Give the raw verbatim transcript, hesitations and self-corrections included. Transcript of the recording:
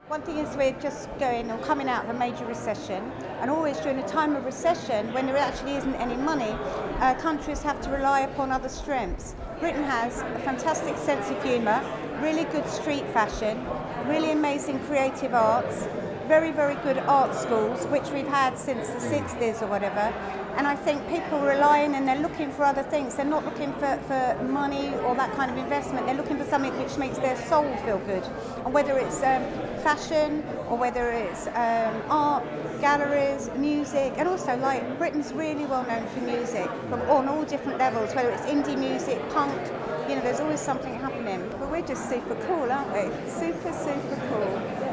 One thing is we're just going or coming out of a major recession, and always during a time of recession, when there actually isn't any money, uh, countries have to rely upon other strengths. Britain has a fantastic sense of humour, really good street fashion, really amazing creative arts, very, very good art schools, which we've had since the sixties or whatever. And I think people are relying and they're looking for other things. They're not looking for, for money or that kind of investment. They're looking for something which makes their soul feel good. And whether it's um, fashion or whether it's um, art, galleries, music, and also like Britain's really well known for music from on all different levels, whether it's indie music, punk, you know, there's always something happening. But we're just super cool, aren't we? Super, super cool.